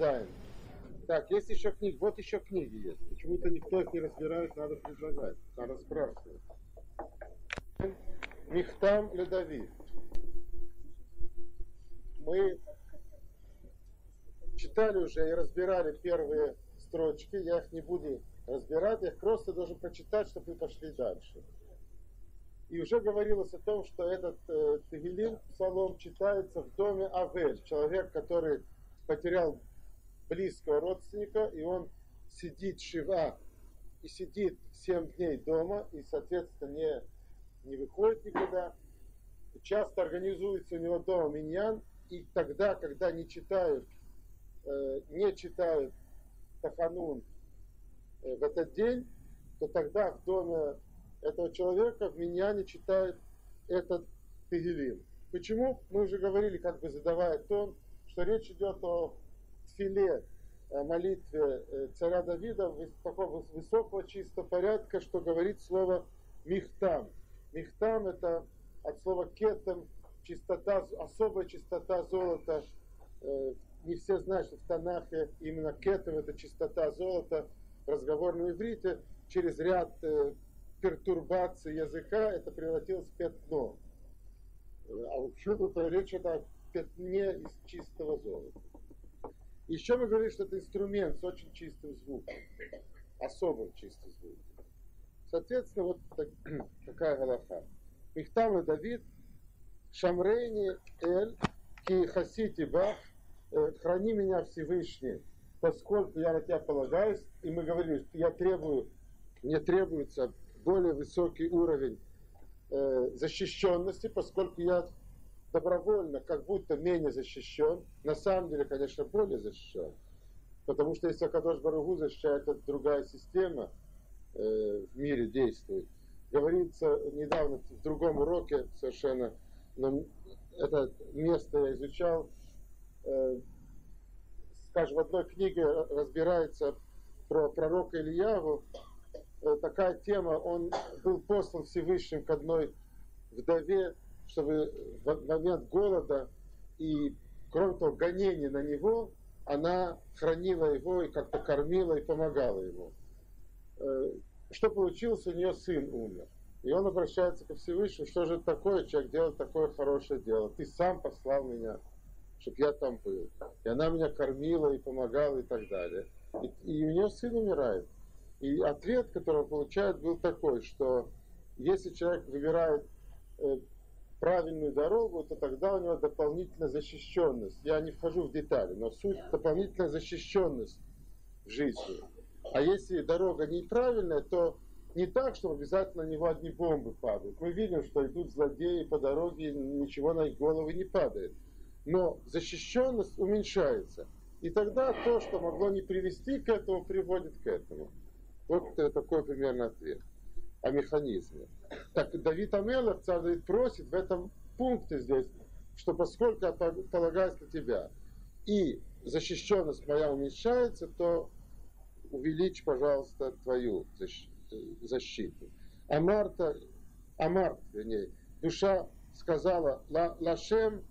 Зайн. Так, есть еще книги. Вот еще книги есть. Почему-то никто их не разбирает, надо предлагать. Надо спрашивать. Михтам Ледави. Мы читали уже и разбирали первые строчки. Я их не буду разбирать. Я их просто должен прочитать, чтобы мы пошли дальше. И уже говорилось о том, что этот Тегилим, псалом, читается в доме Авель. Человек, который потерял близкого родственника, и он сидит шива, и сидит 7 дней дома, и, соответственно, не выходит никуда. Часто организуется у него дома миньян, и тогда, когда не читают Таханун в этот день, то тогда в доме этого человека в миньяне читают этот Тегилим. Почему? Мы уже говорили, как бы задавая тон, что речь идет о тфиле, молитве царя Давида такого высокого чистого порядка, что говорит слово михтам. Михтам — это от слова кетам, чистота, особая чистота золота. Не все знают, что в Танахе именно кетам — это чистота золота. В разговорном иврите через ряд пертурбаций языка это превратилось в пятно. А вообще тут речь идет о пятне из чистого золота. Еще мы говорили, что это инструмент с очень чистым звуком, особым чистым звуком. Соответственно, вот такая галаха. Михтам Давид, Шамрейни Эль, Ки Хасити Бах, храни меня Всевышний, поскольку я на тебя полагаюсь. И мы говорили, что мне требуется более высокий уровень защищенности, поскольку я добровольно как будто менее защищен. На самом деле, конечно, более защищен. Потому что если Акадош Барух Ху защищает, это другая система в мире действует. Говорится недавно в другом уроке совершенно, но это место я изучал, скажем, в одной книге разбирается про пророка Ильяву. Такая тема, он был послан Всевышним к одной вдове, чтобы в момент голода и, кроме того, гонения на него, она хранила его и как-то кормила и помогала ему. Что получилось? У нее сын умер. И он обращается ко Всевышнему: что же это такое, человек делает такое хорошее дело? Ты сам послал меня, чтобы я там был. И она меня кормила и помогала и так далее. И у нее сын умирает. И ответ, который он получает, был такой, что если человек выбирает правильную дорогу, то тогда у него дополнительная защищенность. Я не вхожу в детали, но суть — дополнительная защищенность в жизни. А если дорога неправильная, то не так, что обязательно на него одни бомбы падают. Мы видим, что идут злодеи по дороге, и ничего на их головы не падает. Но защищенность уменьшается. И тогда то, что могло не привести к этому, приводит к этому. Вот такой примерно ответ о механизме. Так, Давид Амелах, царь Давид, просит в этом пункте здесь, что поскольку я полагаюсь на тебя, и защищенность моя уменьшается, то увеличь, пожалуйста, твою защиту. Амар, вернее, душа сказала: Лашем,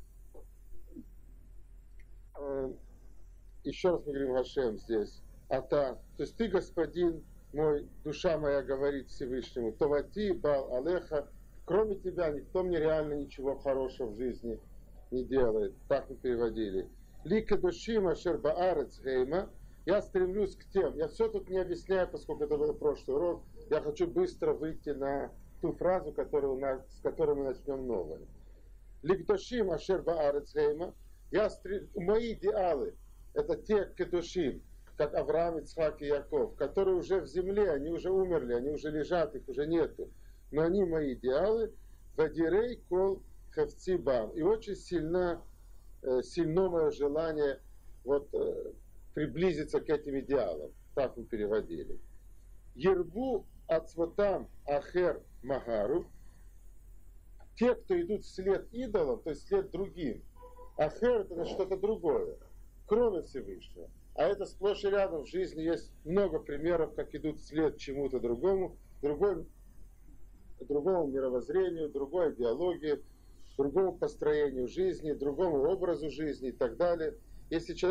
еще раз мы говорим Лашем здесь, то есть ты, господин мой, душа моя говорит Всевышнему: Товати, Бал Алеха, кроме тебя никто мне реально ничего хорошего в жизни не делает. Так мы переводили. Лика душима шербаарец гейма. Я стремлюсь к тем. Я все тут не объясняю, поскольку это был прошлый урок. Я хочу быстро выйти на ту фразу, с которой мы начнем новое. Ликдошим ашер баарец гейма. Мои идеалы — это те кедушим, как Авраам, Ицхак и Яков, которые уже в земле, они уже умерли, они уже лежат, их уже нету. Но они мои идеалы. Вадирей кол хавцибам. И очень сильно мое желание приблизиться к этим идеалам. Так мы переводили. Ербу ацвотам ахер магару. Те, кто идут вслед идолам, то есть вслед другим. Ахер — это что-то другое, кроме Всевышнего. А это сплошь и рядом в жизни есть много примеров, как идут вслед чему-то другому, другому мировоззрению, другой идеологии, другому построению жизни, другому образу жизни и так далее. Если человек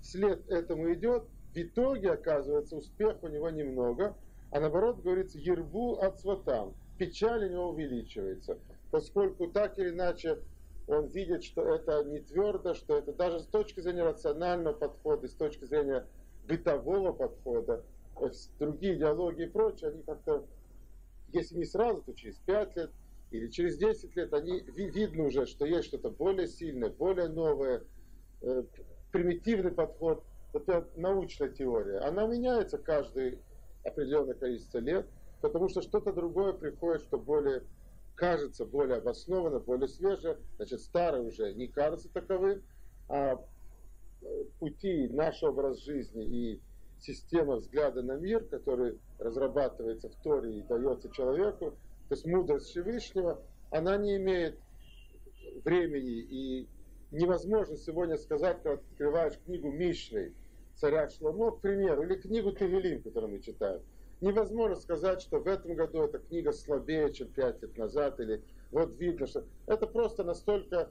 вслед этому идет, в итоге, оказывается, успех у него немного, а наоборот, говорится, ербу от сватам, печаль у него увеличивается, поскольку так или иначе он видит, что это не твердо, что это даже с точки зрения рационального подхода, с точки зрения бытового подхода, другие идеологии и прочее, они как-то, если не сразу, то через 5 лет или через 10 лет, они видно уже, что есть что-то более сильное, более новое, примитивный подход. Это научная теория. Она меняется каждое определенное количество лет, потому что что-то другое приходит, что более кажется более обоснованно, более свежее. Значит, старое уже не кажется таковым, а пути, наш образ жизни и система взгляда на мир, который разрабатывается в Торе и дается человеку, то есть мудрость Всевышнего, она не имеет времени, и невозможно сегодня сказать, когда ты открываешь книгу Мишли, царя Шломо, к примеру, или книгу Тевилим, которую мы читаем. Невозможно сказать, что в этом году эта книга слабее, чем 5 лет назад, или вот видно, что это просто настолько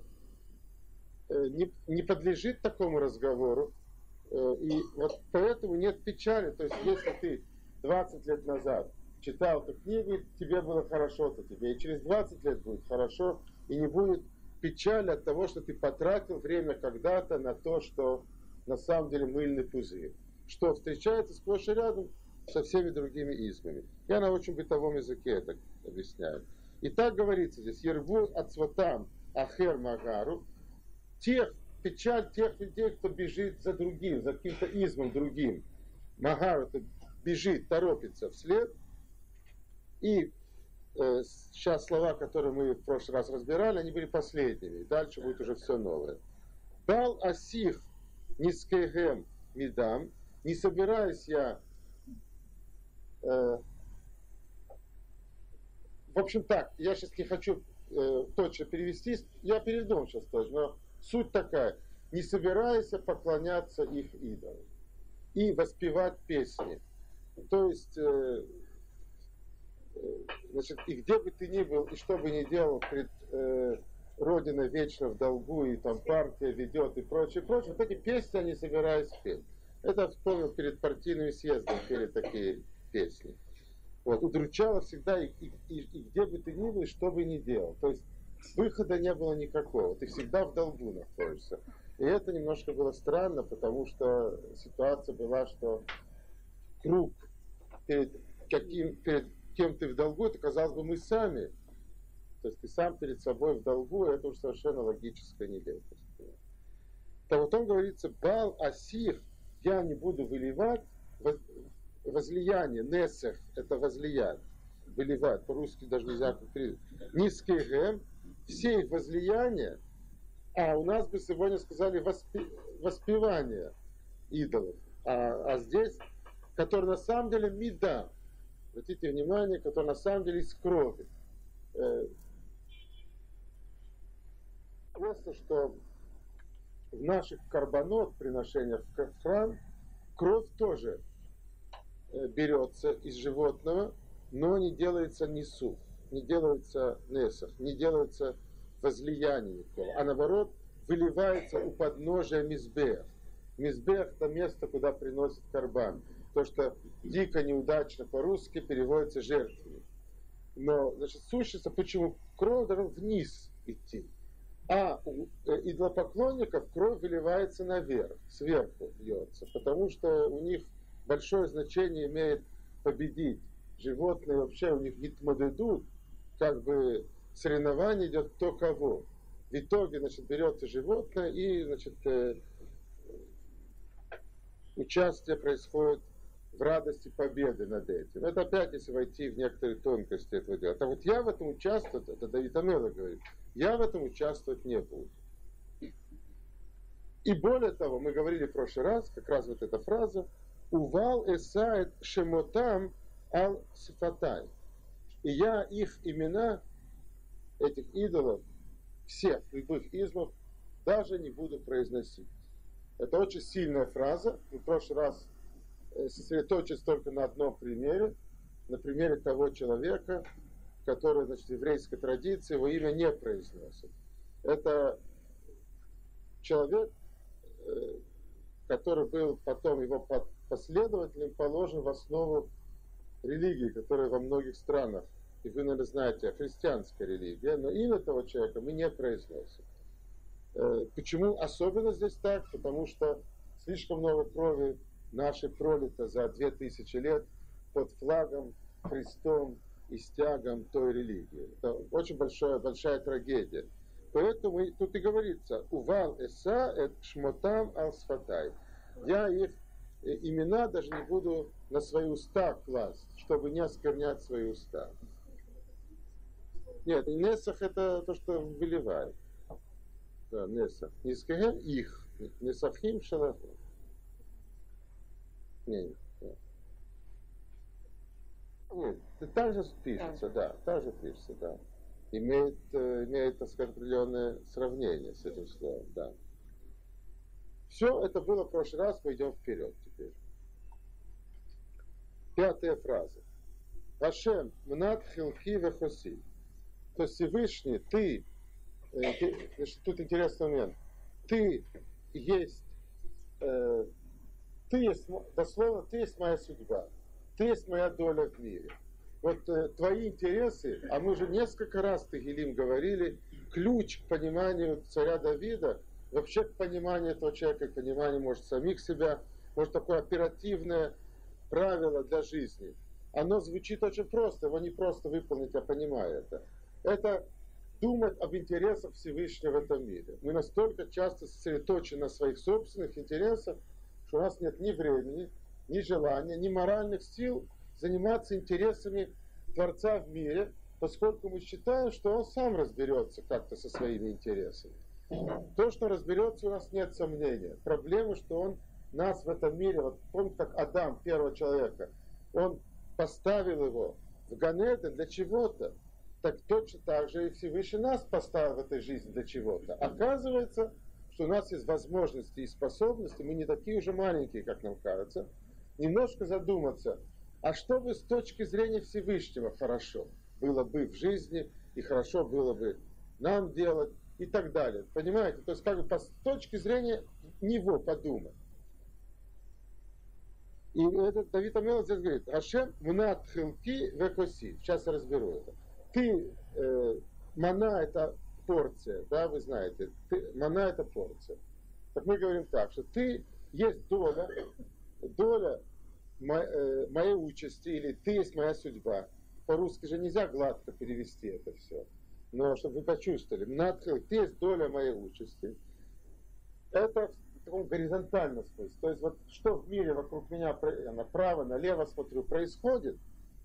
не подлежит такому разговору, и вот поэтому нет печали. То есть если ты 20 лет назад читал эту книгу, и тебе было хорошо, то тебе и через 20 лет будет хорошо, и не будет печали от того, что ты потратил время когда-то на то, что на самом деле мыльный пузырь, что встречается сплошь и рядом со всеми другими измами. Я на очень бытовом языке это объясняю. И так говорится здесь: ербу от сватам ахер магару, печаль тех людей, кто бежит за другим, за каким-то измом другим. Магару — это бежит, торопится вслед. И сейчас слова, которые мы в прошлый раз разбирали, они были последними. Дальше будет уже все новое. Бал асих нискегем мидам, не собираюсь я, в общем так, я сейчас не хочу точно перевести, я переведу сейчас тоже, но суть такая: не собираюсь поклоняться их идолам и воспевать песни. То есть, значит, и где бы ты ни был, и что бы ни делал пред Родина вечно в долгу, и там партия ведет, и прочее, прочее. Вот эти песни они собирались петь. Это вспомнил перед партийным съездом, пели такие песни. Вот, удручало всегда, и где бы ты ни был, и что бы ни делал. То есть выхода не было никакого. Ты всегда в долгу находишься. И это немножко было странно, потому что ситуация была, что круг перед кем ты в долгу, это, казалось бы, мы сами. То есть ты сам перед собой в долгу, это уж совершенно логическая нелепость. То вот он говорится: бал асих, я не буду выливать возлияние, несех, это возлиять, выливать, по-русски даже нельзя повторить. Низкий гэм, все их возлияния, а у нас бы сегодня сказали воспевание идолов, а здесь, который на самом деле мида, обратите внимание, который на самом деле из крови. Просто, что в наших карбонот, приношениях в храм, кровь тоже берется из животного, но не делается нисух, не делается несах, не делается возлияние никакого, а наоборот выливается у подножия мизбех. Мизбех — это место, куда приносят карбан. То, что дико неудачно по-русски переводится жертвенник. Но, значит, сущность, почему кровь должна вниз идти? А у идолопоклонников кровь выливается наверх, сверху льется, потому что у них большое значение имеет победить. Животные вообще у них гитмодедут, как бы соревнование идет кто кого. В итоге, значит, берется животное и, значит, участие происходит в радости победы над этим. Это опять, если войти в некоторые тонкости этого дела. А вот я в этом участвовать, это Давид Амелах говорит, я в этом участвовать не буду. И более того, мы говорили в прошлый раз, как раз вот эта фраза, «Увал эсаэт шемотам ал сифатай». И я их имена, этих идолов, всех любых измов, даже не буду произносить. Это очень сильная фраза. Мы в прошлый раз сосредоточились только на одном примере, на примере того человека, который, значит, в еврейской традиции его имя не произносит. Это человек, который был потом его последователем, положен в основу религии, которая во многих странах, и вы, наверное, знаете, христианская религия, но имя этого человека мы не произносим. Почему особенно здесь так? Потому что слишком много крови нашей пролито за 2000 лет под флагом, крестом и стягом той религии. Это очень большая трагедия. Поэтому тут и говорится, увал эса эт шмотам ал-сфатай. Я их имена даже не буду на свои уста класть, чтобы не осквернять свои уста. Нет, и несах это то, что выливает. Да, несах. Нискаген их. Несахим шалаху. Нет. Нет, так же пишется, да, так же пишется, да. Имеет, так сказать, определенное сравнение с этим словом, да. Все это было в прошлый раз, мы идем вперед теперь. 5 фраза. Ашем мнат хилки вехоси. То есть Всевышний, ты, тут интересный момент, ты есть, дословно, ты есть моя судьба, ты есть моя доля в мире. Вот твои интересы, а мы уже несколько раз Тегилим говорили, ключ к пониманию царя Давида, вообще к пониманию этого человека, к пониманию, может, самих себя, может, такое оперативное правило для жизни. Оно звучит очень просто, его не просто выполнить, я понимаю это. Это думать об интересах Всевышнего в этом мире. Мы настолько часто сосредоточены на своих собственных интересах, что у нас нет ни времени, ни желания, ни моральных сил заниматься интересами Творца в мире, поскольку мы считаем, что Он сам разберется как-то со своими интересами. То, что разберется, у нас нет сомнения. Проблема, что Он нас в этом мире, вот помните, как Адам, первого человека, Он поставил его в Ганеден для чего-то, так точно так же и Всевышний нас поставил в этой жизни для чего-то. Оказывается, что у нас есть возможности и способности, мы не такие уже маленькие, как нам кажется, немножко задуматься, а что бы с точки зрения Всевышнего хорошо было бы в жизни, и хорошо было бы нам делать, и так далее. Понимаете? То есть, как бы с точки зрения него подумать. И этот Давид Амелах здесь говорит, Ашем мнат хилки векоси. Сейчас я разберу это. Ты, мана это порция, да, вы знаете, мана это порция. Так мы говорим так, что ты есть доля моей участи, или ты есть моя судьба. По-русски же нельзя гладко перевести это все. Но чтобы вы почувствовали, ты есть доля моей участи. Это в таком горизонтальном смысле. То есть вот что в мире вокруг меня, направо, налево смотрю, происходит,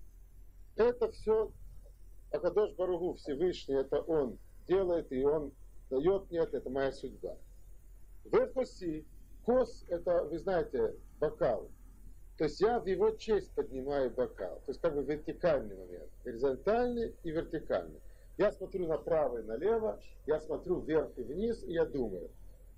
это все Акадош Баругу, Всевышний, это Он делает, и Он дает мне это моя судьба. Вехоси, кос, это, вы знаете, бокал. То есть я в его честь поднимаю бокал. То есть как бы вертикальный момент. Горизонтальный и вертикальный. Я смотрю направо и налево, я смотрю вверх и вниз, и я думаю,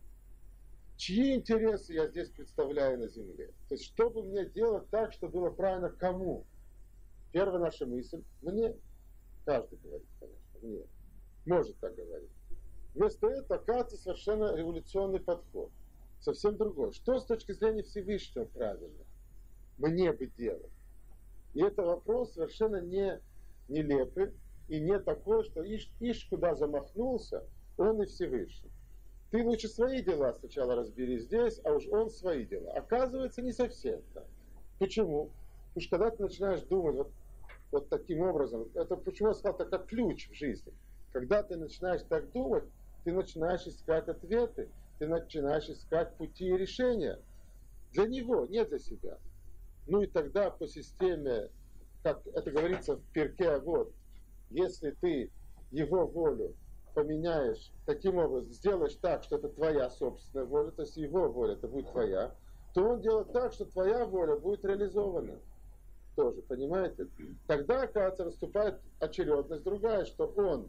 чьи интересы я здесь представляю на земле. То есть что бы мне делать так, чтобы было правильно кому? Первая наша мысль, мне. Каждый говорит, конечно, мне. Может так говорить. Вместо этого оказывается совершенно революционный подход. Совсем другой. Что с точки зрения Всевышнего правильно? Мне бы делать. И это вопрос совершенно не нелепый и не такой, что ишь куда замахнулся, он и Всевышний. Ты лучше свои дела сначала разбери здесь, а уж он свои дела. Оказывается, не совсем так. Почему? Потому что когда ты начинаешь думать вот таким образом, это почему я сказал, это как ключ в жизни. Когда ты начинаешь так думать, ты начинаешь искать ответы, ты начинаешь искать пути и решения. Для него, не для себя. Ну и тогда по системе, как это говорится в Пирке Авот, если ты его волю поменяешь таким образом, сделаешь так, что это твоя собственная воля, то есть его воля, это будет твоя, то он делает так, что твоя воля будет реализована. Тоже, понимаете? Тогда, оказывается, наступает очередность другая, что он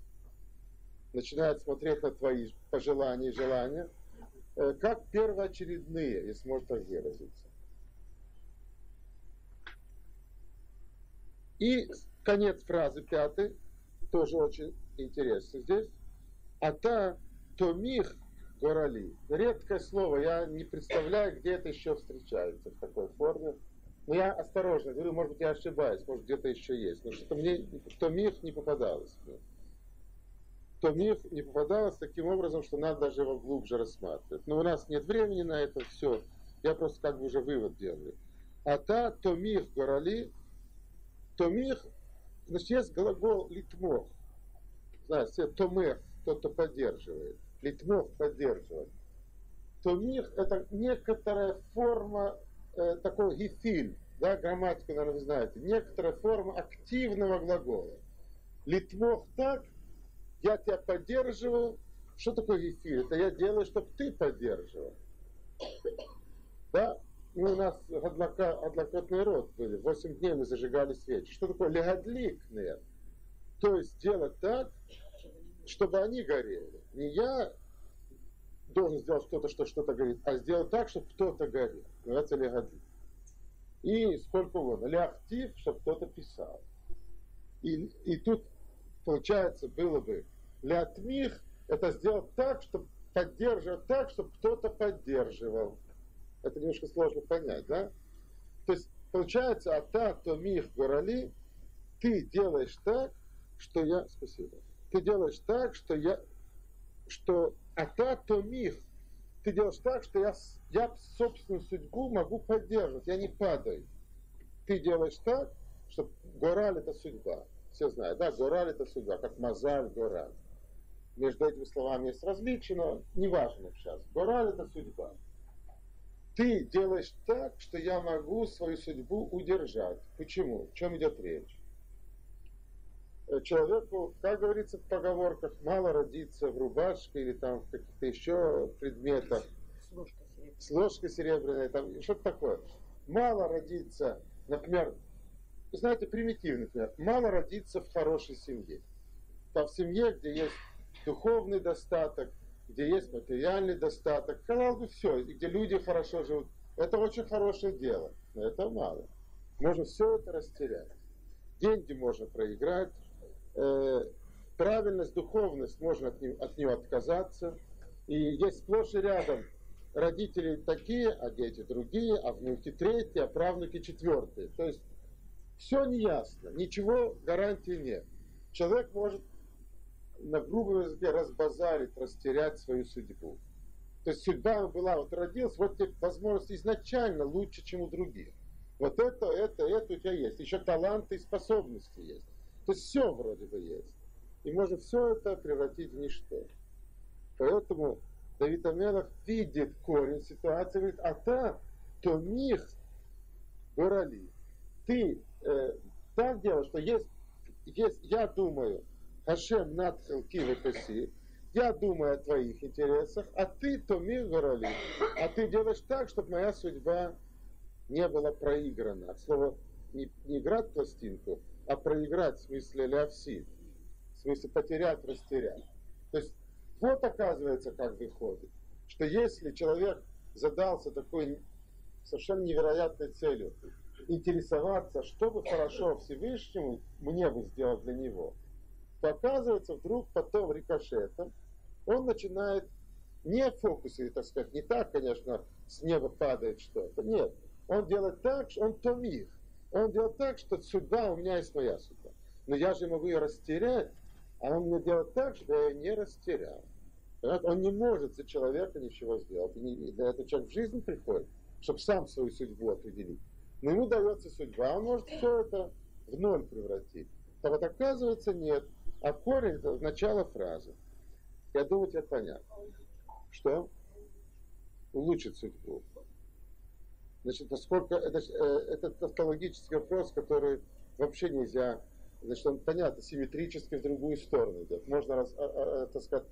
начинает смотреть на твои пожелания и желания, как первоочередные, если можно так выразиться. И конец фразы 5, тоже очень интересно здесь. Ата томих горали. Редкое слово, я не представляю, где это еще встречается в такой форме. Но я осторожно говорю, может быть, я ошибаюсь, может, где-то еще есть. Но что-то мне томих не попадалось. Томих не попадалось таким образом, что надо даже его глубже рассматривать. Но у нас нет времени на это все. Я просто как бы уже вывод делаю. А та томих горали, томих, значит, есть глагол литмох. Знаете, томех, тот, кто поддерживает. Литмох поддерживать. Томих это некоторая форма такой гефиль, да, грамматику, наверное, вы знаете, некоторая форма активного глагола. Литмох так, я тебя поддерживаю. Что такое гефиль? Это я делаю, чтобы ты поддерживал. Да? Ну, у нас адлакотный род были. 8 дней мы зажигали свечи. Что такое легадликные? То есть делать так, чтобы они горели. Не я должен сделать что-то, что что-то горит, а сделать так, чтобы кто-то горел. Называется легадлик. И сколько угодно. Леактив, чтобы кто-то писал. И тут, получается, было бы леатмих, это сделать так, чтобы поддерживать так, чтобы кто-то поддерживал. Это немножко сложно понять, да? То есть, получается, ата томих горали, ты делаешь так, что я... Спасибо. Ты делаешь так, что ата томих, ты делаешь так, что я собственную судьбу могу поддерживать, я не падаю. Ты делаешь так, что гораль это судьба. Все знают, да, гораль это судьба, как мазаль, гораль. Между этими словами есть различия, но не важно сейчас. Гораль это судьба. Ты делаешь так, что я могу свою судьбу удержать. Почему? В чем идет речь? Человеку, как говорится в поговорках, мало родиться в рубашке или там в каких-то еще предметах. С ложкой серебряной, там что-то такое. Мало родиться, например, знаете, примитивный пример. Мало родиться в хорошей семье. Там в семье, где есть духовный достаток, где есть материальный достаток, казалось бы, все, и где люди хорошо живут. Это очень хорошее дело, но это мало. Можно все это растерять. Деньги можно проиграть, правильность, духовность, можно от нее отказаться. И есть сплошь и рядом родители такие, а дети другие, а внуки третьи, а правнуки четвертые. То есть все неясно, ничего гарантии нет. Человек может на грубом языке разбазарить, растерять свою судьбу. То есть судьба была, вот родился, вот тебе возможность изначально лучше, чем у других. Вот это у тебя есть. Еще таланты и способности есть. То есть все вроде бы есть. И можно все это превратить в ничто. Поэтому Давид Амелах видит корень ситуации, говорит, а та, то мих горали. Ты так делаешь, что есть, я думаю, Хашем над хилки векоси, я думаю о твоих интересах, а ты то мир горали. А ты делаешь так, чтобы моя судьба не была проиграна. От слова не играть пластинку, а проиграть в смысле ляфсид. В смысле потерять, растерять. То есть вот оказывается, как выходит, что если человек задался такой совершенно невероятной целью, интересоваться, что бы хорошо Всевышнему мне бы сделать для него, то оказывается вдруг потом рикошетом он начинает не в фокусе, так сказать, не так, конечно, с неба падает что-то. Нет, он делает так, что он томих. Он делает так, что судьба у меня есть моя судьба. Но я же могу ее растерять, а он мне делает так, что я ее не растерял. Понимаете? Он не может за человека ничего сделать. И для этого человек в жизнь приходит, чтобы сам свою судьбу определить. Но ему дается судьба, он может все это в ноль превратить. А вот оказывается нет. А корень это начало фразы. Я думаю, тебе понятно. Что? Улучшить судьбу. Значит, насколько это тавтологический вопрос, который вообще нельзя, значит, он понятно, симметрически в другую сторону идет. Можно, так сказать,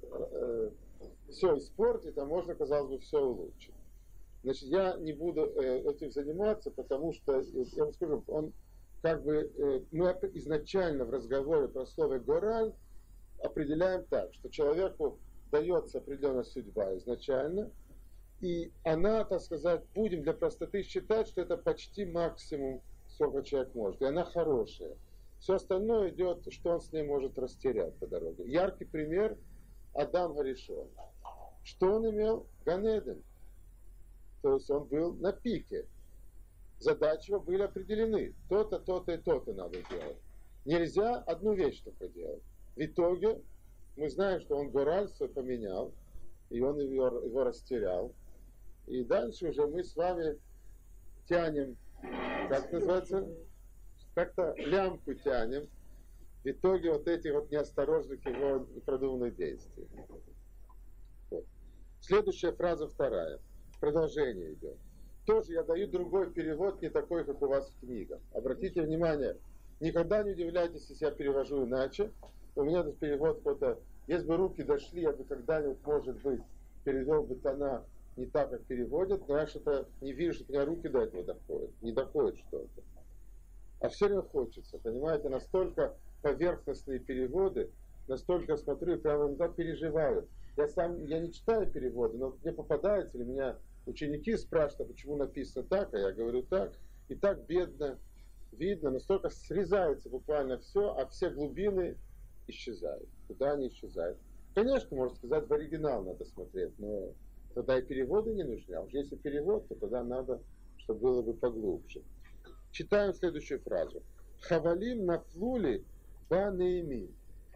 все испортить, а можно, казалось бы, все улучшить. Значит, я не буду этим заниматься, потому что, я вам скажу, он как бы, мы изначально в разговоре про слово «гораль» определяем так, что человеку дается определенная судьба изначально, и она, так сказать, будем для простоты считать, что это почти максимум, сколько человек может, и она хорошая. Все остальное идет, что он с ней может растерять по дороге. Яркий пример — Адам Гаришон. Что он имел? Ганеден. То есть он был на пике. Задачи его были определены. То-то, то-то и то-то надо делать. Нельзя одну вещь только делать. В итоге мы знаем, что он гораль свой поменял, и он его растерял. И дальше уже мы с вами тянем, как называется, как-то лямку тянем. В итоге вот этих вот неосторожных его продуманных действий. Вот. Следующая фраза вторая. Продолжение идет. Тоже я даю другой перевод, не такой, как у вас в книгах. Обратите внимание, никогда не удивляйтесь, если я перевожу иначе. У меня этот перевод какой-то, если бы руки дошли, я бы когда-нибудь, может быть, перевел бы тона не так, как переводят, но я что-то не вижу, что у меня руки до этого доходят. Не доходит что-то. А все равно хочется, понимаете, настолько поверхностные переводы, настолько смотрю и прямо иногда переживаю. Я не читаю переводы, но мне попадается, или меня ученики спрашивают, а почему написано так, а я говорю так. И так бедно видно, настолько срезается буквально все, а все глубины исчезают. Куда они исчезают? Конечно, можно сказать, в оригинал надо смотреть, но тогда и переводы не нужны. А уж если перевод, то тогда надо, чтобы было бы поглубже. Читаем следующую фразу. Хавалим нафлули ба неимим.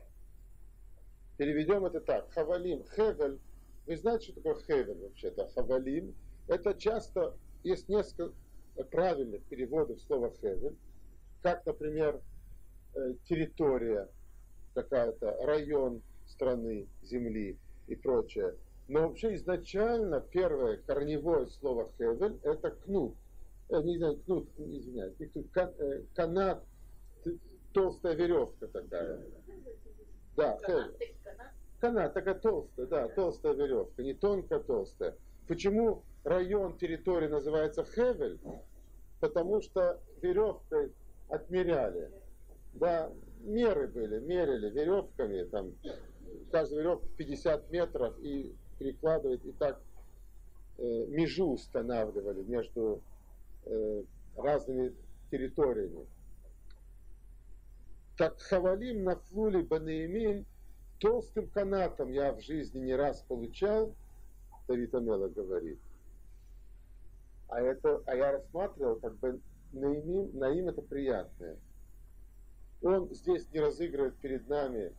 Переведем это так. Хавалим, хевель. Вы знаете, что такое хевель вообще-то? Хавалим. Это часто, есть несколько правильных переводов слова хевель. Как, например, территория какая-то, район страны, земли и прочее. Но вообще изначально первое корневое слово хевель это кнут. Не знаю, кнут, извиняюсь, не кнут, канат, толстая веревка такая. Да, хевель. Канат, такая толстая, да, толстая веревка, не тонкая, толстая. Почему район территории называется хевель? Потому что веревкой отмеряли. Да, меры были, мерили веревками, там, каждая веревка 50 метров и перекладывает, и так межу устанавливали между разными территориями. Так хавалим нафлули банеимим, толстым канатом я в жизни не раз получал, Давид Амелах говорит. А я рассматривал, как бы наим это приятное. Он здесь не разыгрывает перед нами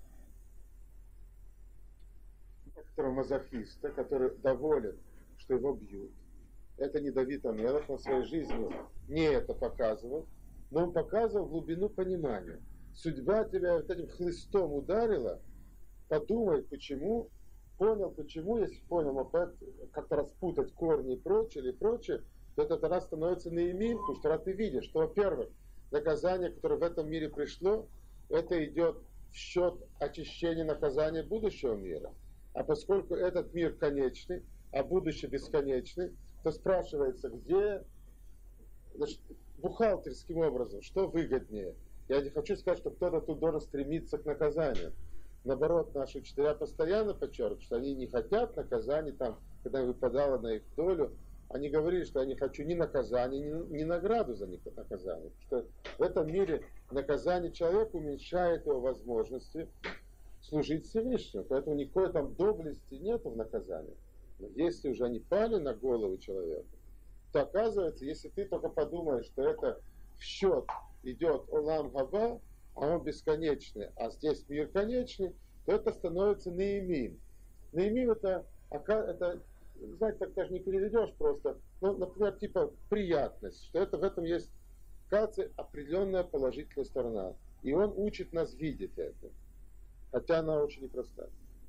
некоторого мазохиста, который доволен, что его бьют. Это не Давид Амелах, он в своей жизни не это показывал, но он показывал глубину понимания. Судьба тебя вот этим хлыстом ударила, подумай, почему, понял, почему, если понял, как-то распутать корни и прочее, то это тогда становится наимим, потому что тогда ты видишь, что, во-первых, наказание, которое в этом мире пришло, это идет в счет очищения наказания будущего мира. А поскольку этот мир конечный, а будущее бесконечный, то спрашивается, где, значит, бухгалтерским образом, что выгоднее. Я не хочу сказать, что кто-то тут должен стремиться к наказанию. Наоборот, наши учителя постоянно подчеркивают, что они не хотят наказаний, там, когда выпадало на их долю, они говорили, что я не хочу ни наказания, ни награду за наказание. Потому что в этом мире наказание человека уменьшает его возможности служить Всевышнему. Поэтому никакой там доблести нет в наказании. Но если уже они пали на голову человека, то оказывается, если ты только подумаешь, что это в счет идет Олам Габа, а он бесконечный, а здесь мир конечный, то это становится наимим. Наимим это, знаете, так даже не переведешь просто, ну, например, типа приятность, что это в этом есть, кажется, определенная положительная сторона. И он учит нас видеть это. Хотя она очень непростая.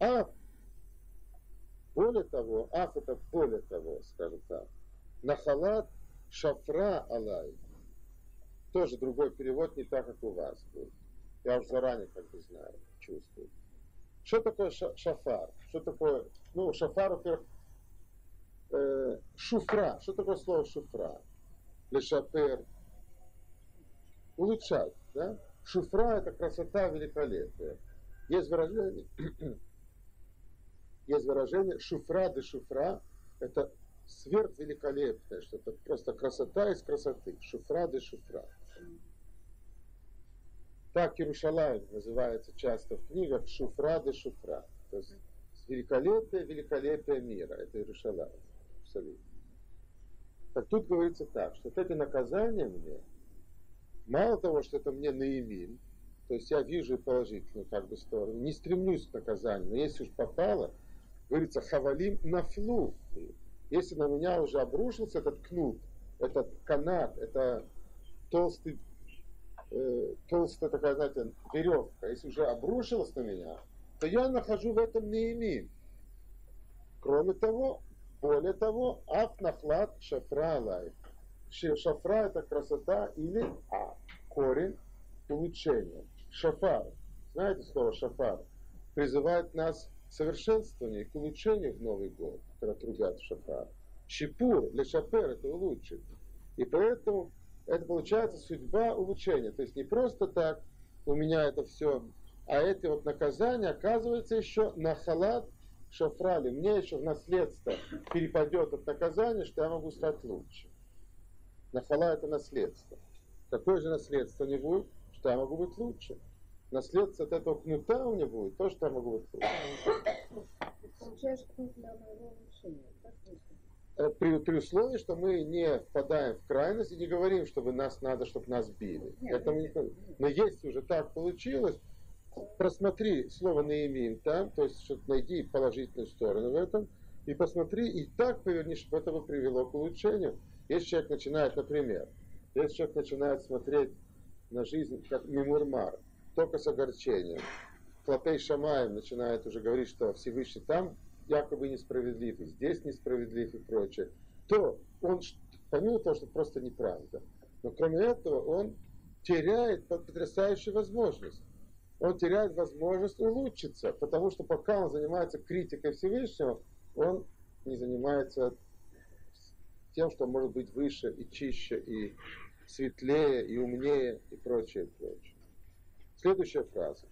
Более того, это более того, скажем так, нахалат шафра алай. Тоже другой перевод, не так, как у вас будет. Я уже заранее как бы знаю, чувствую. Что такое шафар? Что такое, шафар, во-первых, шуфра. Что такое слово шуфра? Лешапер. Улучшать, да? Шуфра это красота, великолепие. Есть выражение шуфра де шуфра, это сверхвеликолепное, что это просто красота из красоты. Шуфра де шуфра. Так Иерушалаим называется часто в книгах шуфра де шуфра. То есть великолепие мира. Это Иерушалаим. Абсолютно. Так тут говорится так, что вот эти наказания мне, мало того, что это мне наимин, то есть я вижу положительную как бы сторону, не стремлюсь к наказанию, но если уж попало, говорится, хавалим нафлу. Если на меня уже обрушился этот кнут, этот канат, это толстая такая, знаете, веревка, если уже обрушилась на меня, то я нахожу в этом наимин. Кроме того, более того, аф нахлад шафра алай. Шафра это красота или корень улучшения. Шафар, знаете слово шафар, призывает нас к совершенствованию, к улучшению в Новый год, когда трубят в шафар. Шипур, лешапер, это улучшить. И поэтому это получается судьба улучшения. То есть не просто так у меня это все, а эти вот наказания оказывается еще на халат шафрали. Мне еще в наследство перепадет от наказания, что я могу стать лучше. Нахала это наследство. Какое же наследство не будет? Что я могу быть лучше. Наследство от этого кнута у меня будет то, что я могу быть лучше. Получаешь кнут для моего улучшения. При условии, что мы не впадаем в крайность и не говорим, чтобы нас надо, чтобы нас били. Но если уже так получилось, просмотри слово наимин там, то есть чтобы найди положительную сторону в этом, и посмотри, и так поверни, чтобы это привело к улучшению. Если человек начинает, например, если человек начинает смотреть на жизнь как мемурмар, только с огорчением, Клапей Шамаем начинает уже говорить, что Всевышний там якобы несправедлив, и здесь несправедлив и прочее, то он, помимо того, что просто неправда, но кроме этого он теряет потрясающую возможность. Он теряет возможность улучшиться, потому что пока он занимается критикой Всевышнего, он не занимается тем, что может быть выше и чище, и светлее, и умнее, и прочее, и прочее. Следующая фраза.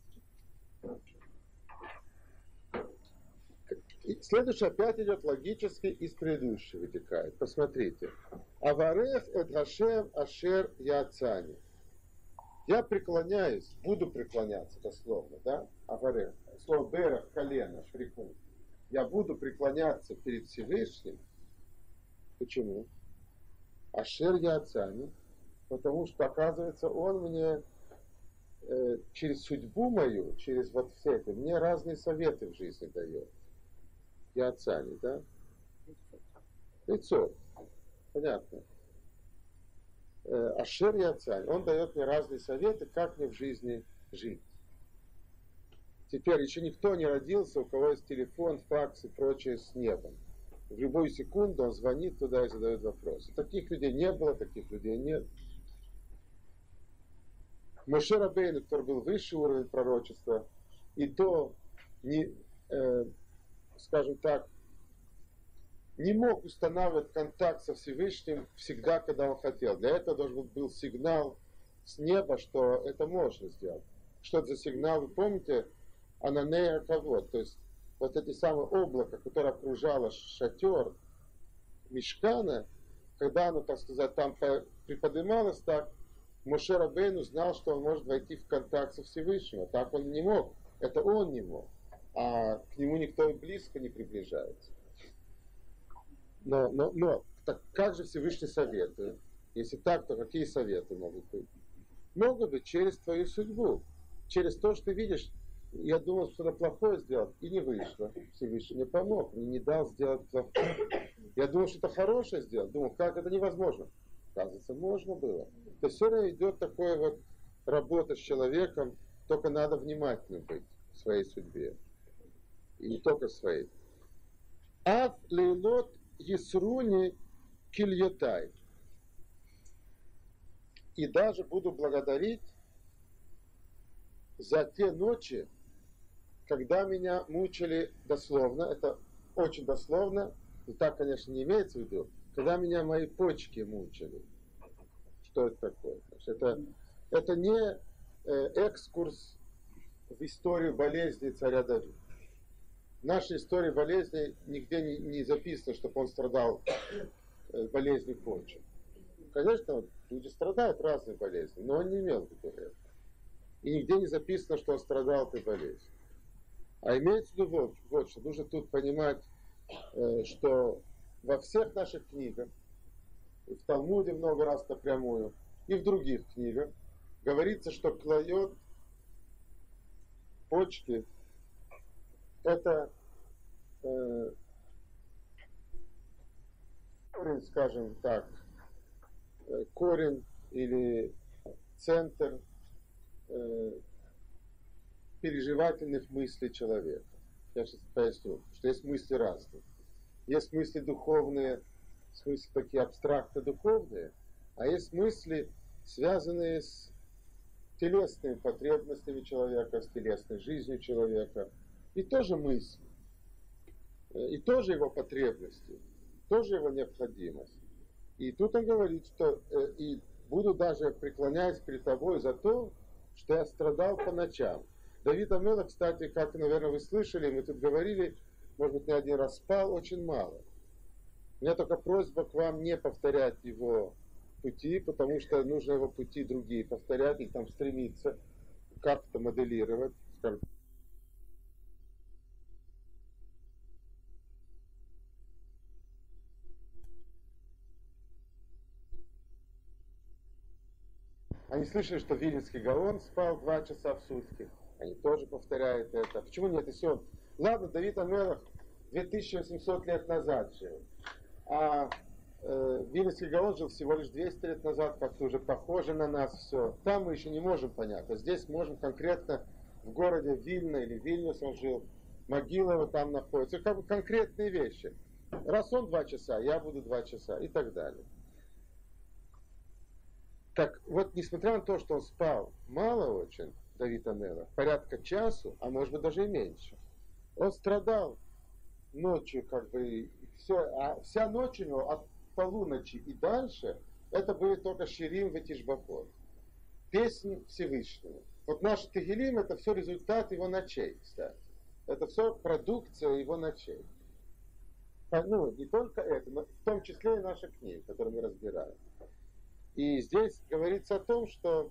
И следующее опять идет логически из предыдущего вытекает. Посмотрите. Аварех эд Хашем ашер яцани. Я преклоняюсь, буду преклоняться, дословно, да? Аварех. Слово берах, колено, прикун. Я буду преклоняться перед Всевышним. Почему? Ашер яцани. Потому что, оказывается, он мне через судьбу мою, через вот все это, мне разные советы в жизни дает. Яцани, да? Лицо. Понятно. Ашер Яцань. Он дает мне разные советы, как мне в жизни жить. Теперь еще никто не родился, у кого есть телефон, факс и прочее с небом. В любую секунду он звонит туда и задает вопросы. Таких людей не было, таких людей нет. Моше Рабейну, который был высший уровень пророчества, и то не, скажем так, не мог устанавливать контакт со Всевышним всегда, когда он хотел. Для этого должен был сигнал с неба, что это можно сделать. Что это за сигнал, вы помните? Ананея Кавод, то есть вот эти самые облака, которые окружало шатер Мишкана, когда оно, так сказать, там приподнималось так, Моше Рабейну знал, что он может войти в контакт со Всевышним. А так он не мог. Это он не мог. А к нему никто и близко не приближается. Но так как же Всевышний советует? Если так, то какие советы могут быть? Могут быть через твою судьбу. Через то, что ты видишь. Я думал, что-то плохое сделать, и не вышло. Всевышний мне помог, мне не дал сделать плохое. Я думал, что-то хорошее сделать. Думал, как это невозможно. Оказывается, можно было. То есть все равно идет такое вот работа с человеком, только надо внимательным быть в своей судьбе. И не только в своей. Аф лейлот Есруни кильотай. И даже буду благодарить за те ночи, когда меня мучили дословно, это очень дословно, но так, конечно, не имеется в виду, когда меня мои почки мучили. Что это такое? Это не экскурс в историю болезни царя Давида. В нашей истории болезни нигде не записано, чтобы он страдал болезнью почек. Конечно, люди страдают разной болезнью, но он не имел в виду этого. И нигде не записано, что он страдал этой болезнью. А имеется в виду вот что. Нужно тут понимать, что во всех наших книгах, и в Талмуде много раз напрямую, и в других книгах, говорится, что клайот, почки, это корень, скажем так, корень или центр переживательных мыслей человека. Я сейчас поясню, что есть мысли разные. Есть мысли духовные, в смысле такие абстрактно-духовные, а есть мысли, связанные с телесными потребностями человека, с телесной жизнью человека. И тоже мысли, и тоже его потребности, тоже его необходимость. И тут он говорит, что и буду даже преклоняясь перед тобой за то, что я страдал по ночам. Давид ха-Мелех, кстати, как, наверное, вы слышали, мы тут говорили, может быть, не один раз спал очень мало. У меня только просьба к вам не повторять его пути, потому что нужно его пути другие повторять и там стремиться как-то моделировать, скажем. Они слышали, что Вильнюсский Гаон спал 2 часа в сутки. Они тоже повторяют это. Почему нет? Если он... Ладно, Давид ха-Мелех 2800 лет назад жил. А Вильнюсский Гаон жил всего лишь 200 лет назад, как-то уже похоже на нас все. Там мы еще не можем понять. А здесь можем конкретно в городе Вильна или Вильнюс он жил, могила его там находится. Как бы конкретные вещи. Раз он 2 часа, я буду 2 часа и так далее. Так вот, несмотря на то, что он спал мало очень, Давид ха-Мелех, порядка часу, а может быть даже и меньше, он страдал ночью, как бы, все, а вся ночь у него от полуночи и дальше, это были только ширим ветишбахот, песнь Всевышнего. Вот наш Тегилим, это все результат его ночей, кстати. Это все продукция его ночей. Ну, не только это, но в том числе и наша книга, которую мы разбираем. И здесь говорится о том, что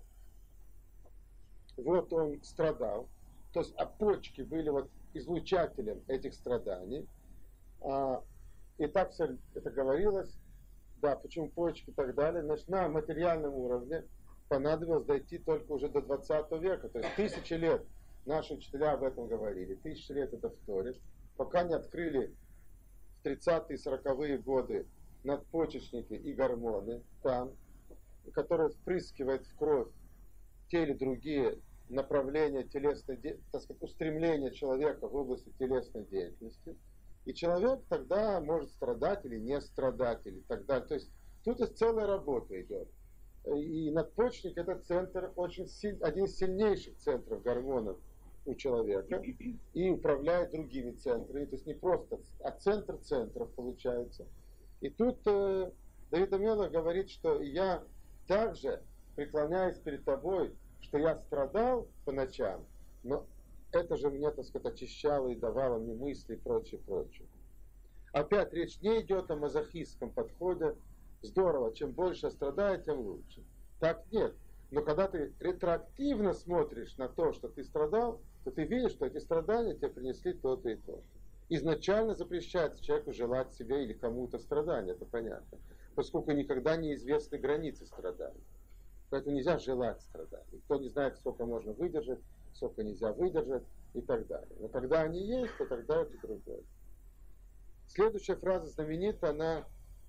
вот он страдал, то есть а почки были вот излучателем этих страданий. И так все это говорилось, да, почему почки и так далее. Значит, на материальном уровне понадобилось дойти только уже до 20 века, то есть 1000 лет наши учителя об этом говорили, 1000 лет это в Торе, пока не открыли в 30-е и 40-е годы надпочечники и гормоны там, которые впрыскивают в кровь те или другие направления телесной, так сказать, устремления человека в области телесной деятельности. И человек тогда может страдать или не страдать, или так далее. То есть тут есть целая работа идет. И надпочечник это центр, один из сильнейших центров гормонов у человека и управляет другими центрами. То есть не просто, а центр центров получается. И тут Давид ха-Мелех говорит, что я также преклоняюсь перед тобой, что я страдал по ночам, но это же мне, так сказать, очищало и давало мне мысли и прочее, прочее. Опять речь не идет о мазохистском подходе. Здорово, чем больше страдает, тем лучше. Так нет. Но когда ты ретроактивно смотришь на то, что ты страдал, то ты видишь, что эти страдания тебе принесли то-то и то-то. Изначально запрещается человеку желать себе или кому-то страдания, это понятно. Поскольку никогда неизвестны границы страданий. Поэтому нельзя желать страданий. Никто не знает, сколько можно выдержать, сколько нельзя выдержать и так далее. Но когда они есть, то тогда это другое. Следующая фраза знаменита, она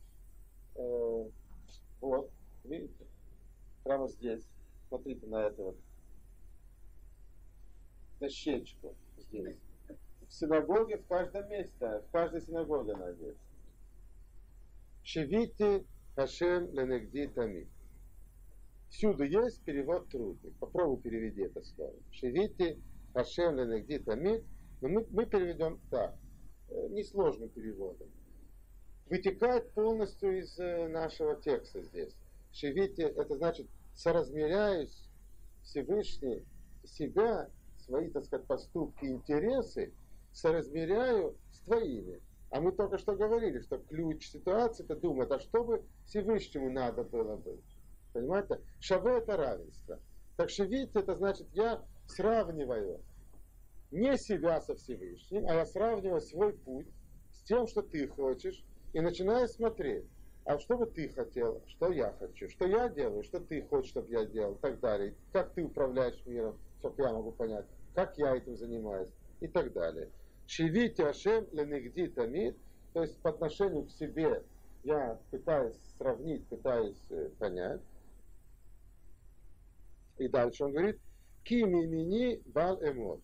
вот, видите, прямо здесь. Смотрите на это вот. Дощечку здесь. В синагоге в каждом месте, в каждой синагоге она есть. Шевити Хашем ленегди тамид. Всюду есть перевод трудный. Попробуй переведи это слово. Шевити Хашем ленегди тамид. Но мы переведем так, несложным переводом. Вытекает полностью из нашего текста здесь. Шевити это значит соразмеряюсь Всевышний себя, свои, так сказать, поступки, интересы, соразмеряю с твоими. А мы только что говорили, что ключ ситуации это думать, а что бы Всевышнему надо было быть. Понимаете? Шаве это равенство. Так шевить это значит я сравниваю не себя со Всевышним, а я сравниваю свой путь с тем, что ты хочешь, и начинаю смотреть, а что бы ты хотел, что я хочу, что я делаю, что ты хочешь, чтобы я делал, и так далее. Как ты управляешь миром, чтобы я могу понять, как я этим занимаюсь, и так далее. Шивити Ашем ленегди тамид, то есть по отношению к себе я пытаюсь сравнить, пытаюсь понять. И дальше он говорит, ки мимини бал эмот.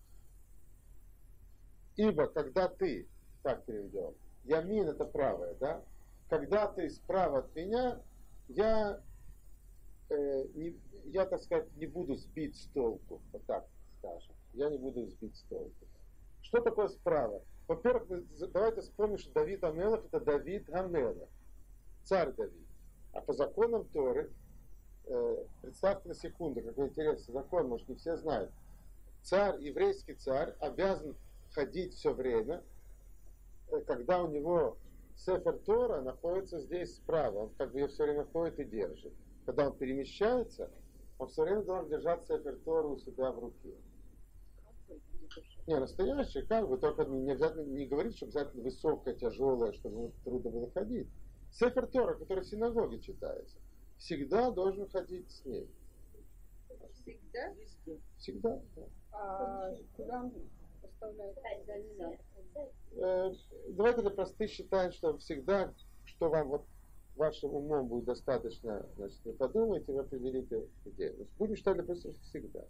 Ибо когда ты, так переведем, ямин это правое, да? Когда ты справа от меня, я, так сказать, не буду сбить с толку, вот так скажем. Я не буду сбить с толку. Что такое справа? Во-первых, давайте вспомним, что Давид Амелах это Давид Амелах, царь Давид. А по законам Торы, представьте на секунду, какой интересный закон, может не все знают. Царь, еврейский царь, обязан ходить все время, когда у него Сефер Тора находится здесь справа, он как бы ее все время ходит и держит. Когда он перемещается, он все время должен держать Сефер Тору у себя в руке. Не, настоящий, как бы, только не обязательно не говорить, что обязательно высокая, тяжелая, чтобы трудно было ходить. Сефер Тора, который в синагоге читается, всегда должен ходить с ней. Всегда? Всегда, да. А куда он поставляет? Давайте для простых считаем, что всегда, что вам вот вашим умом будет достаточно, значит, вы подумайте, вы определите где. Будем считать для простых, что всегда.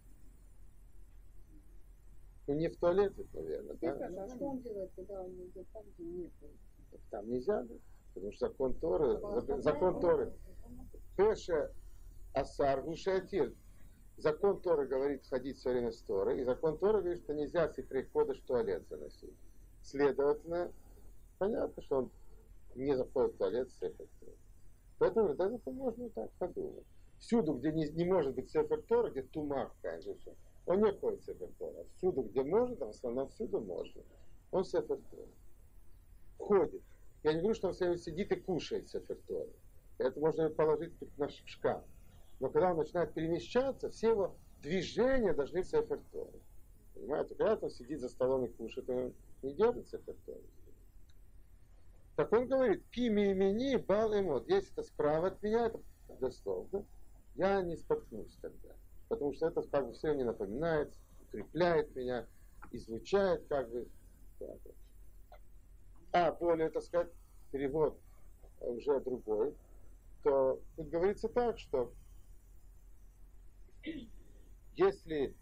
Ну, не в туалете, наверное, да? А что он делает, когда он идет там, где нет? Там нельзя, да? Потому что закон Торы, Пеше Асар Гушатир. Закон Торы говорит ходить все время с Торой, и закон Торы говорит, что нельзя с прихода в туалет заносить. Следовательно, понятно, что он не заходит в туалет с Сефер Торы. Поэтому даже это можно так подумать. Всюду, где не может быть Сефер Тора, где тумах, конечно, он не ходит в Сефер Тора. Всюду, где может, а в основном всюду можно. Он в Сефер Тора ходит. Я не говорю, что он все время сидит и кушает Сефер Тора. Это можно положить в наш шкаф. Но когда он начинает перемещаться, все его движения должны в Сефер Торы. Понимаете? Когда он сидит за столом и кушает, он не держит Сефер Торы. Так он говорит, кими имени бал эмот. Если это справа от меня, это дословно, я не споткнусь тогда. Потому что это как бы все мне напоминает, укрепляет меня, излучает как бы. А более, так сказать, перевод уже другой, то тут говорится так, что если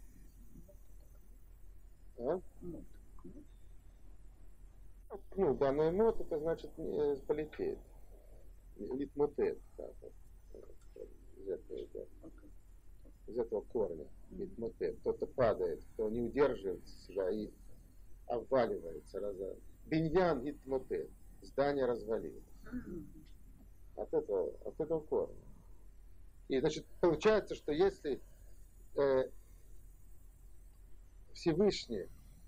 данный мод, это значит полететь. Литмотет, из этого корня. Литмотет. Кто-то падает, кто не удерживает себя и обваливается. Биньян литмотет. Здание развалилось. От этого корня. И значит, получается, что если Всевышний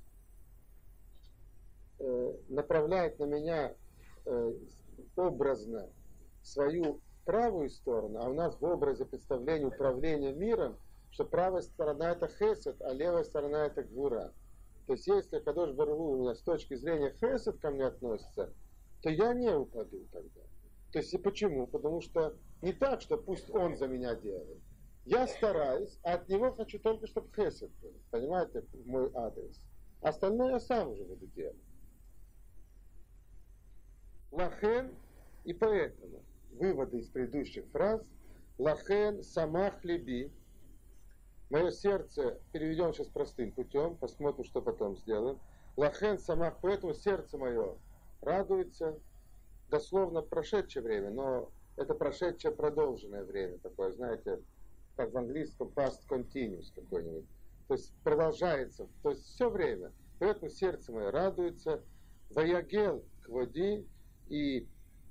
направляет на меня образно свою правую сторону, а у нас в образе представления управления миром, что правая сторона это хесед, а левая сторона это гвура. То есть если Кадош Барух Ху у меня с точки зрения хесед ко мне относится, то я не упаду тогда. То есть и почему? Потому что не так, что пусть он за меня делает. Я стараюсь, а от него хочу только, чтобы хесед был. Понимаете, мой адрес. Остальное я сам уже буду делать. Лахен, и поэтому выводы из предыдущих фраз. Лахен самах либи. Мое сердце, переведем сейчас простым путем, посмотрим, что потом сделаем. Лахен самах, поэтому сердце мое радуется. Дословно прошедшее время, но это прошедшее продолженное время такое, знаете, как в английском past continuous какой-нибудь. То есть продолжается, то есть все время. Поэтому сердце мое радуется. Ваягел кводи, и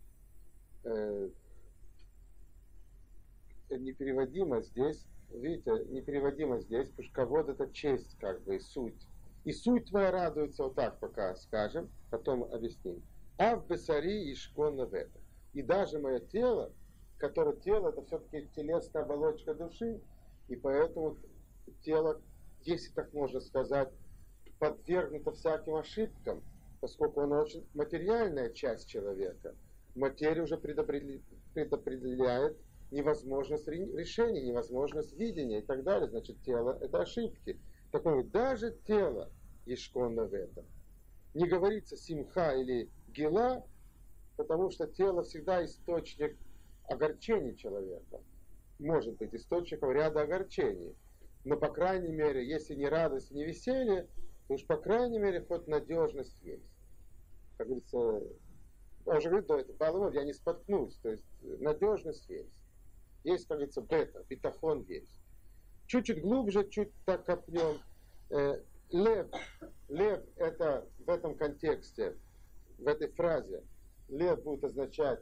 непереводимо здесь, видите, непереводимо здесь, потому что кавод это честь, как бы, и суть. И суть твоя радуется, вот так пока скажем, потом объясним. А в бесари ишконна в это. И даже мое тело, которое тело, это все-таки телесная оболочка души, и поэтому тело, если так можно сказать, подвергнуто всяким ошибкам, поскольку она очень материальная часть человека. Материя уже предопределяет невозможность решения, невозможность видения и так далее. Значит, тело – это ошибки. Так вот, даже тело ишконно в этом. Не говорится симха или гила, потому что тело всегда источник огорчений человека. Может быть источником ряда огорчений. Но, по крайней мере, если не радость, не веселье, то уж, по крайней мере, хоть надежность есть. Как говорится, он же говорит до этого, я не споткнусь. То есть надежность есть. Есть, как говорится, бетахон есть. Чуть-чуть глубже, чуть так копнем. Лев это в этом контексте, в этой фразе, лев будет означать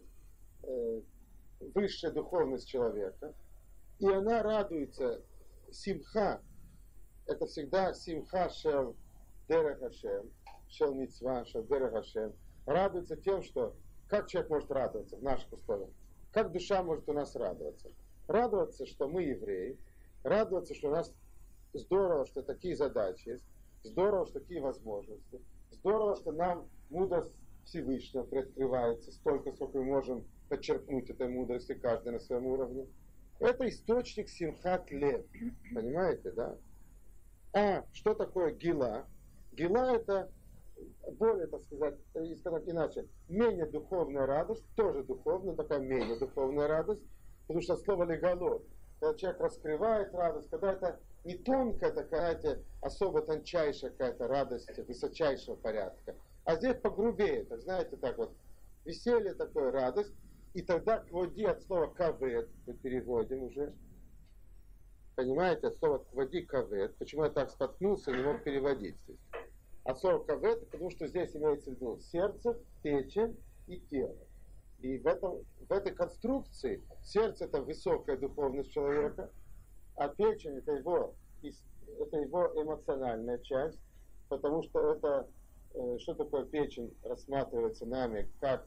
высшая духовность человека. И она радуется, симха, это всегда симха шел дерех Хашем, шел мицва, шел дерех Хашем. Радуется тем, что как человек может радоваться в наших условиях? Как душа может у нас радоваться? Радоваться, что мы евреи, радоваться, что у нас здорово, что такие задачи есть, здорово, что такие возможности, здорово, что нам мудрость Всевышнего приоткрывается столько, сколько мы можем подчеркнуть этой мудрости, каждый на своем уровне. Это источник симхат лев. Понимаете, да? А что такое гила? Гила это более, так сказать, иначе, менее духовная радость, тоже духовная, такая менее духовная радость, потому что слово легалот, когда человек раскрывает радость, когда это не тонкая такая, особо тончайшая какая-то радость высочайшего порядка, а здесь погрубее, так знаете, так вот, веселье такое, радость, и тогда кводи от слова кавет, мы переводим уже, понимаете, от слова кводи кавет, почему я так споткнулся, не мог переводить здесь. От слова кавет, потому что здесь имеется в виду сердце, печень и тело. И в этой конструкции сердце это высокая духовность человека, а печень это его эмоциональная часть, потому что это, что такое печень, рассматривается нами как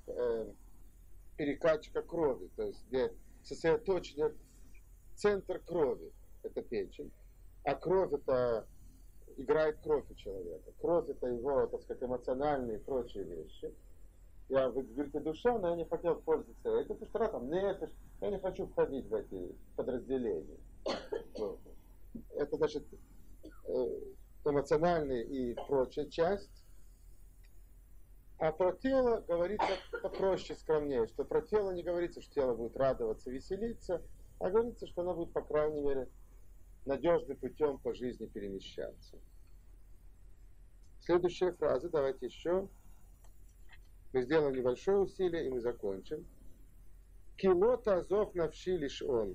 перекачка крови, то есть где сосредоточен центр крови, это печень, а кровь это играет кровь у человека. Кровь это его, так сказать, эмоциональные и прочие вещи. Вы говорите душа, но я не хотел пользоваться этим, потому что там я не хочу входить в эти подразделения. Это значит эмоциональная и прочая часть. А про тело говорится попроще, скромнее, что про тело не говорится, что тело будет радоваться, веселиться, а говорится, что оно будет, по крайней мере, надежным путем по жизни перемещаться. Следующая фраза, давайте еще. Мы сделаем небольшое усилие, и мы закончим. Килота азов навши лишь он.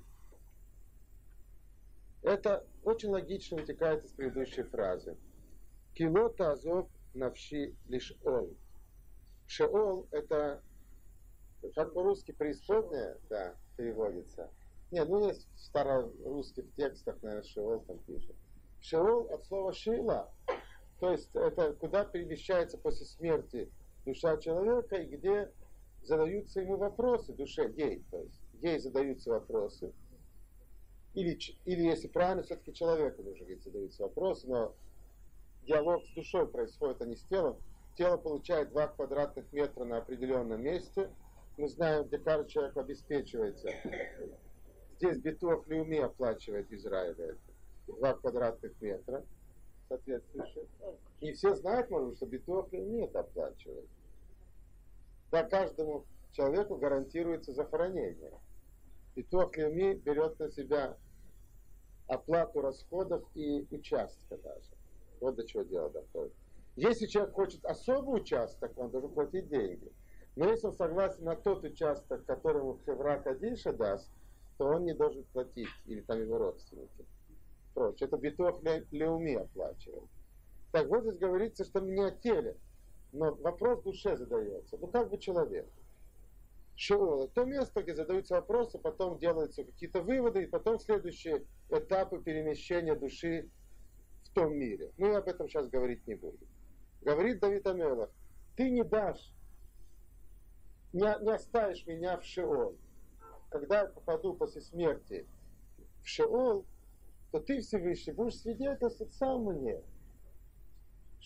Это очень логично вытекает из предыдущей фразы. Килота азов навши лишь он. Шеол это, как по-русски, преисподняя, да, переводится. Нет, есть в старорусских текстах, наверное, Шеол там пишет. Шеол от слова шила. То есть это куда перемещается после смерти душа человека, и где задаются ему вопросы душе, ей. То есть ей задаются вопросы. Или если правильно, все-таки человеку нужно говорить, задаются вопросы, но диалог с душой происходит, а не с телом. Тело получает 2 квадратных метра на определенном месте. Мы знаем, где каждый человек обеспечивается. Здесь битуах леуми оплачивает Израиль. 2 квадратных метра соответствующие. И все знают, может, что битуах леуми это оплачивает. Да, каждому человеку гарантируется захоронение. Битуах леуми берет на себя оплату расходов и участка даже. Вот до чего дело доходит. Если человек хочет особый участок, он должен платить деньги. Но если он согласен на тот участок, которому Хевра Кадиша даст, то он не должен платить, или там его родственники. Прочее. Это битуах леуми оплачивает. Так вот здесь говорится, что не о теле, но вопрос в душе задается. Как бы человек. Шеол, то место, где задаются вопросы, потом делаются какие-то выводы, и потом следующие этапы перемещения души в том мире. Я об этом сейчас говорить не буду. Говорит Давид Амелах, ты не дашь, не оставишь меня в Шеол. Когда я попаду после смерти в Шеол, то ты, Всевышний, будешь свидетельствовать сам мне,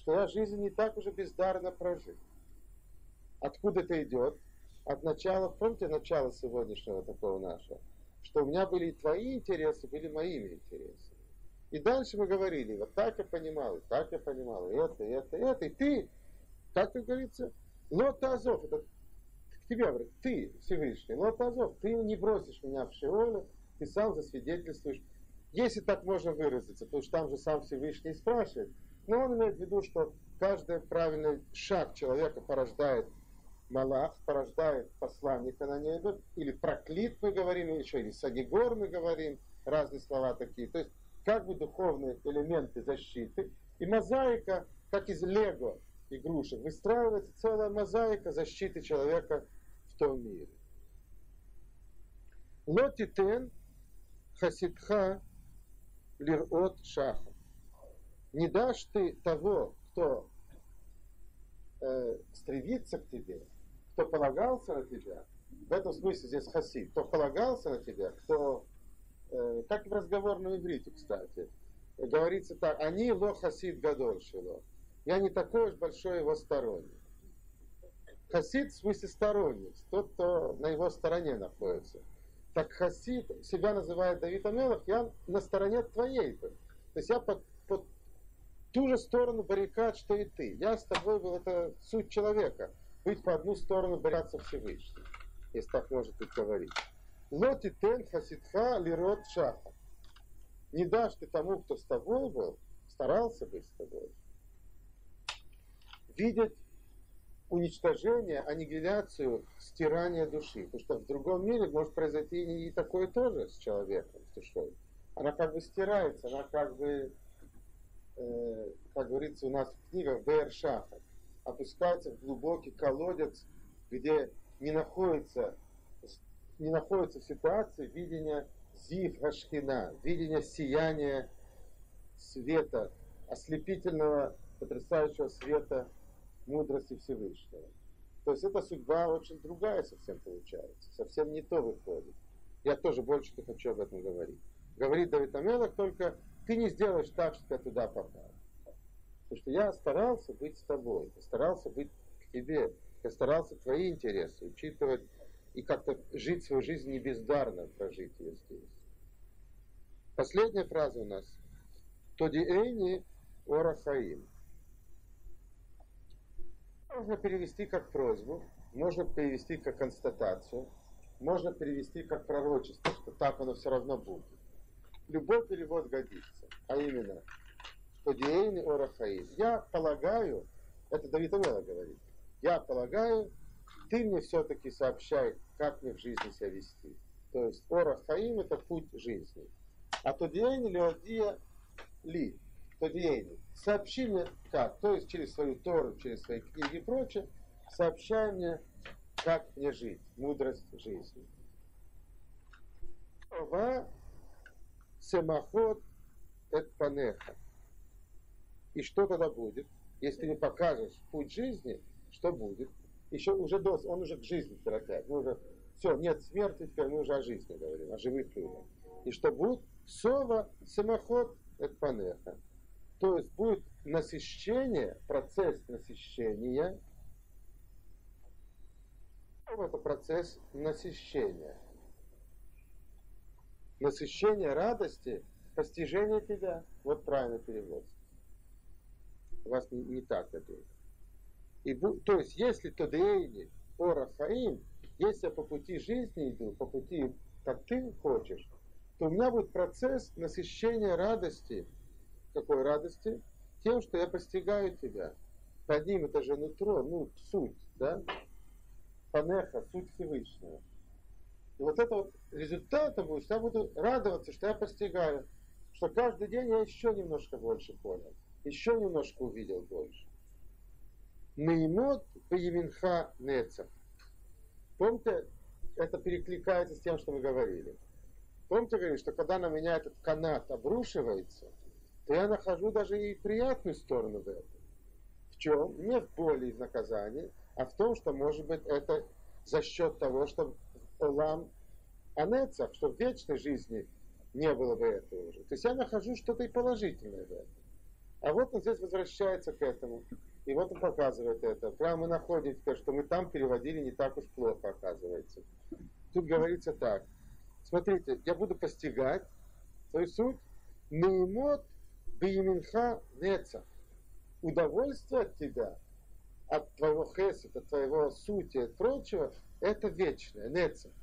что я жизнь не так уже бездарно прожил. Откуда это идет? От начала, помните начало сегодняшнего такого нашего, что у меня были и твои интересы, были моими интересами. И дальше мы говорили, вот так я понимал, и так я понимал, и это, и ты, как говорится, лот азов, это к тебе говорит, ты, Всевышний, лот азов, ты не бросишь меня в Шеоле, ты сам засвидетельствуешь. Если так можно выразиться, потому что там же сам Всевышний спрашивает, но он имеет в виду, что каждый правильный шаг человека порождает Малах, порождает посланника на небо, или проклит мы говорим, или еще, или Сагигор мы говорим, разные слова такие. То есть как бы духовные элементы защиты, и мозаика, как из лего игрушек, выстраивается целая мозаика защиты человека в том мире. Лотитен хасидха лирот шаха. Не дашь ты того, кто стремится к тебе, кто полагался на тебя, в этом смысле здесь хасид, кто полагался на тебя, кто, как в разговорном иврите, кстати, говорится так, они ло хасид гадоль шило, я не такой уж большой его сторонник. Хасид в смысле сторонник, тот, кто на его стороне находится. Так хасид себя называет Давид Амелах, я на стороне твоей. То есть я под ту же сторону баррикад, что и ты. Я с тобой был, это суть человека. Быть по одну сторону боряться Всевышний, если так можно тут говорить. Лоти тен хасидха лирот шаха. Не дашь ты тому, кто с тобой был, старался быть с тобой, видеть уничтожение, аннигиляцию, стирание души. Потому что в другом мире может произойти и такое тоже с человеком, с душой. Она как бы стирается, она как бы, как говорится у нас в книгах, Беэр-Шаха, опускается в глубокий колодец, где не находится ситуации видения Зив Гашхина, видения сияния света, ослепительного, потрясающего света мудрости Всевышнего. То есть эта судьба очень другая совсем получается, совсем не то выходит. Я тоже больше не хочу об этом говорить. Говорит Давид Амелах, только ты не сделаешь так, что я туда попал. Потому что я старался быть с тобой, я старался быть к тебе, я старался твои интересы учитывать и как-то жить свою жизнь не бездарно, прожить ее здесь. Последняя фраза у нас. Тодиэйни орахаим. Можно перевести как просьбу, можно перевести как констатацию, можно перевести как пророчество, что так оно все равно будет. Любой перевод годится, а именно Тодиэйни орахаим. Я полагаю, это Давид Амелах говорит, я полагаю, ты мне все-таки сообщай, как мне в жизни себя вести. То есть орахаим это путь жизни. А Тодиэйни леодия ли. Тодиэйни. Сообщи мне как. То есть через свою Тору, через свои книги и прочее, сообщай мне, как мне жить. Мудрость жизни. Ова семахот эт панеха. И что тогда будет? Если ты не покажешь путь жизни, что будет? Еще уже он уже к жизни терапевт. Мы уже, все, нет смерти, теперь мы уже о жизни говорим, о живых людях. И что будет? Сова семахот эт панеха. То есть будет насыщение, процесс насыщения. Это процесс насыщения. Насыщение радости, постижение тебя. Вот правильный перевод. У вас не так это. То есть, если Тодеэйни орахаим, если я по пути жизни иду, по пути, как ты хочешь, то у меня будет процесс насыщения радости. Какой радости? Тем, что я постигаю тебя. Под ним это же нутро, суть, да? Панеха, суть Всевышнего. И вот это вот результатом будет, что я буду радоваться, что я постигаю, что каждый день я еще немножко больше понял, еще немножко увидел больше. Наимот бееминха нецах. Помните, это перекликается с тем, что мы говорили. Помните, говорили, что когда на меня этот канат обрушивается, то я нахожу даже и приятную сторону в этом. В чем? Не в боли и в наказании, а в том, что, может быть, это за счет того, что олам анецах, что в вечной жизни не было бы этого уже. То есть я нахожу что-то и положительное в этом. А вот он здесь возвращается к этому. И вот он показывает это. Прямо мы находим теперь, что мы там переводили не так уж плохо, оказывается. Тут говорится так. Смотрите, я буду постигать свою суть. Неймот биеминха неца. Удовольствие от тебя, от твоего хесед, от твоего сути, от прочего, это вечное. Нецах.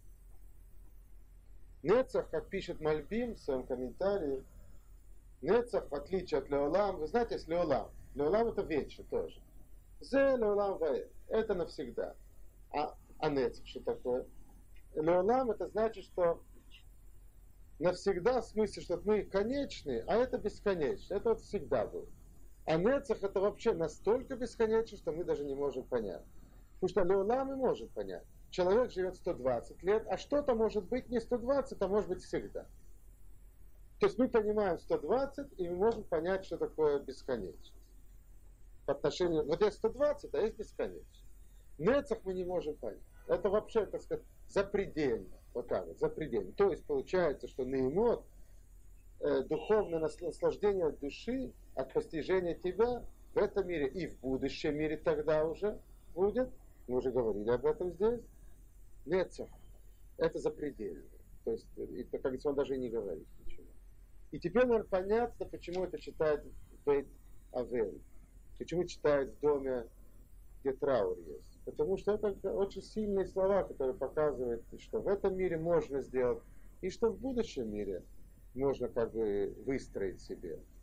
Нецах, как пишет Мальбим в своем комментарии, Нецах, в отличие от Леолам, вы знаете, есть Леолам. Леолам это вечно тоже. Зе Леолам ваэ. Это навсегда. А Нецах что такое? Леолам это значит, что навсегда в смысле, что мы конечны, а это бесконечно. Это вот всегда было. А Нецах это вообще настолько бесконечно, что мы даже не можем понять. Потому что Леолам мы можем понять. Человек живет 120 лет, а что-то может быть не 120, а может быть всегда. То есть мы понимаем 120, и мы можем понять, что такое бесконечность. По отношению... Вот есть 120, а есть бесконечность. Нецах мы не можем понять. Это вообще, так сказать, запредельно. Вот так вот, запредельно. То есть получается, что неймот, духовное наслаждение души от постижения тебя в этом мире и в будущем мире тогда уже будет. Мы уже говорили об этом здесь. Нецах. Это запредельно. То есть, это, как говорится, он даже и не говорит ничего. И теперь, наверное, понятно, почему это читает Бейт Авель. Почему читает в доме, где траур есть. Потому что это очень сильные слова, которые показывают, что в этом мире можно сделать, и что в будущем мире можно как бы выстроить себе.